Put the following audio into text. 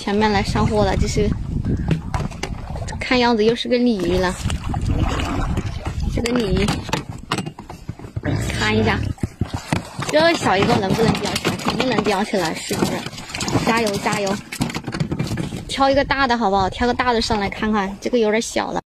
前面来上货了，这是看样子又是个鲤鱼了。这个鲤鱼，看一下，这小一个能不能钓起来？肯定能钓起来，是不是？加油加油！挑一个大的好不好？挑个大的上来看看，这个有点小了。